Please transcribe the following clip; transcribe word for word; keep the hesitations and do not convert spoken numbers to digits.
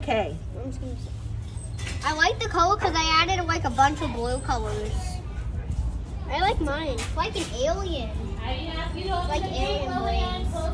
Okay. I like the color because I added like a bunch of blue colors. I like mine. It's like an alien. Like alien brains.